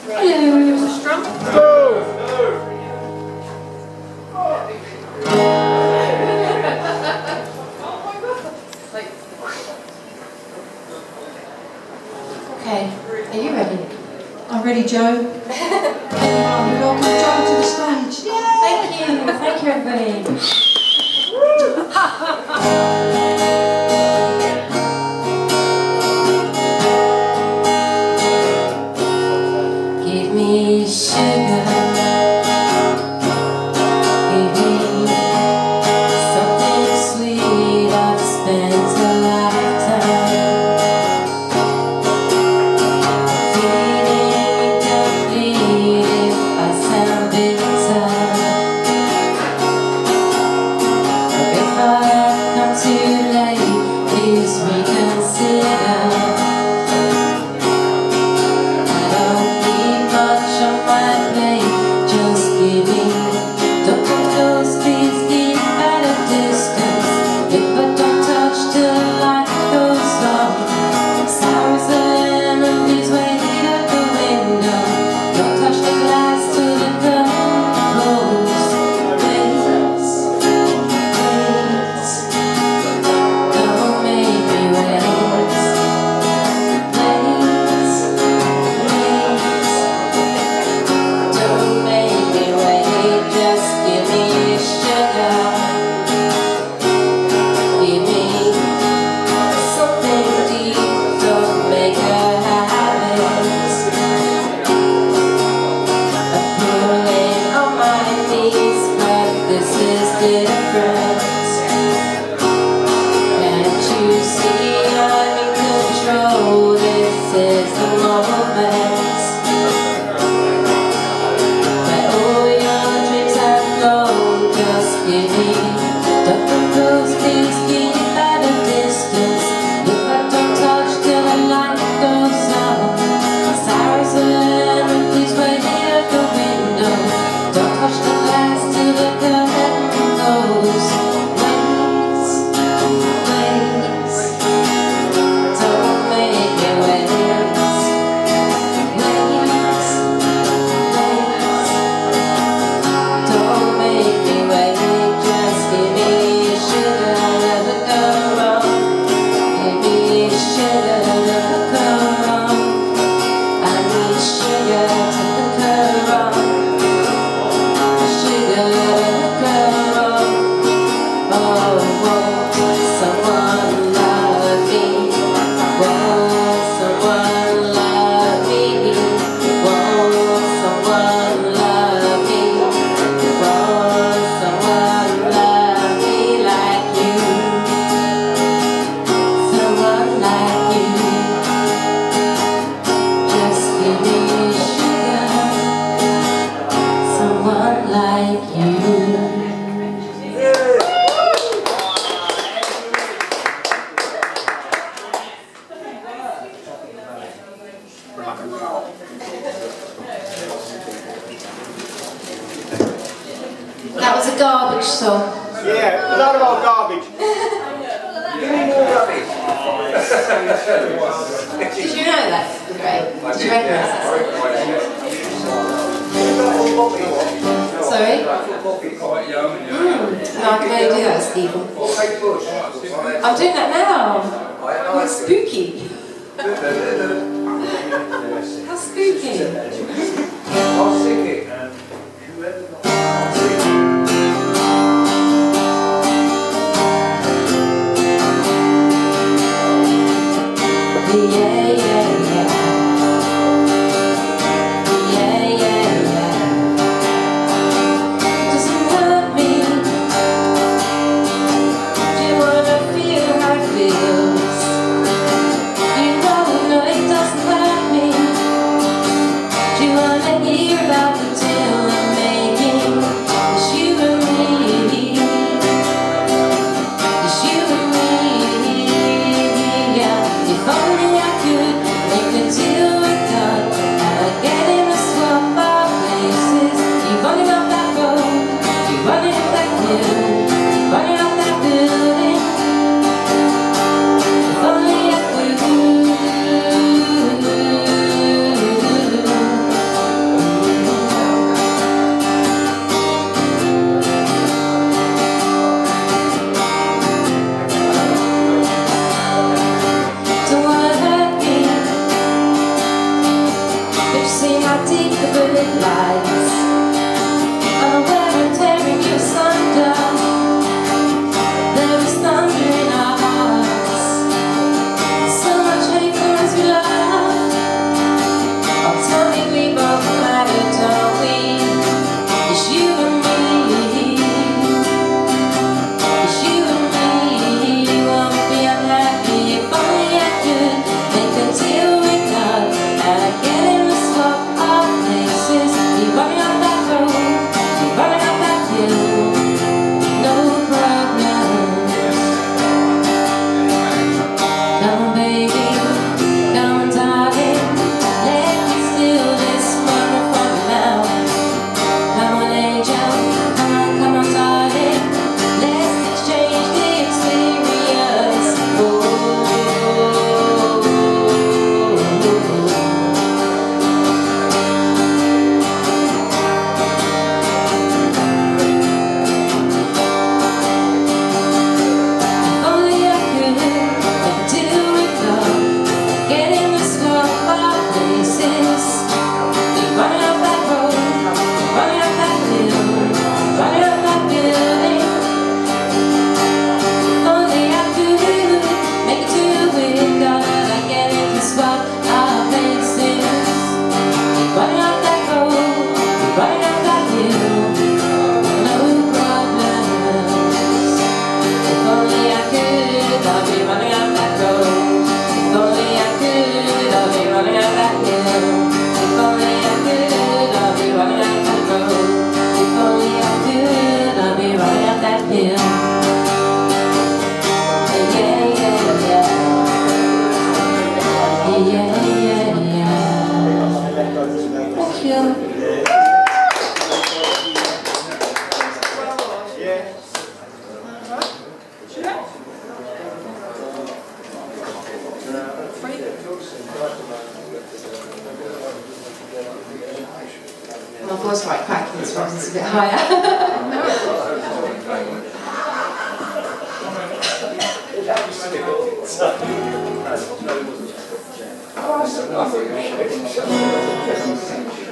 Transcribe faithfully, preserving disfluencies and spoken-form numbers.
Hello. Strong? Okay, are you ready? I'm ready, Joe. Welcome Joe to the stage. Yay! Thank you, thank you everybody. Give me sugar. Give me something sweet. I've spent a lifetime feeling incomplete if I sound bitter. Or if I come too late, please reconsider. That was a garbage song. Yeah, a lot of old garbage. Did you know that? Great. Did you recognise that? Sorry? Mm. No, I can only do that, Stephen. I'm doing that now. Oh, it's spooky. How spooky. I'll sing it. Yeah, yeah, yeah. Yeah, yeah, yeah. Doesn't hurt me. Do you wanna feel how it feels? You know, no, it doesn't hurt me. Do you wanna hear about the deal I'm making? It's you and me. It's you and me. Yeah, if only I could My voice quite cracking, this one is a bit higher. Oh,